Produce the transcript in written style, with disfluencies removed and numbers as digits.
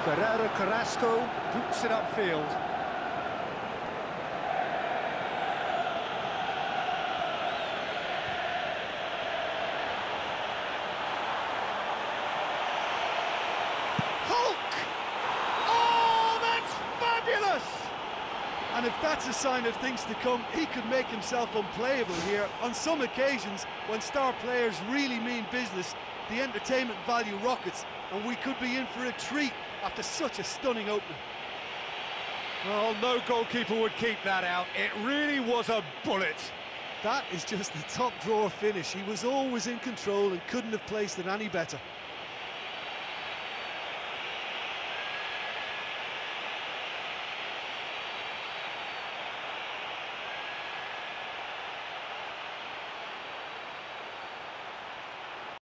Ferreira Carrasco boots it upfield. Hulk! Oh, that's fabulous! And if that's a sign of things to come, he could make himself unplayable here. On some occasions, when star players really mean business, the entertainment value rockets, and we could be in for a treat after such a stunning opening. Well, no goalkeeper would keep that out. It really was a bullet. That is just the top drawer finish. He was always in control and couldn't have placed it any better.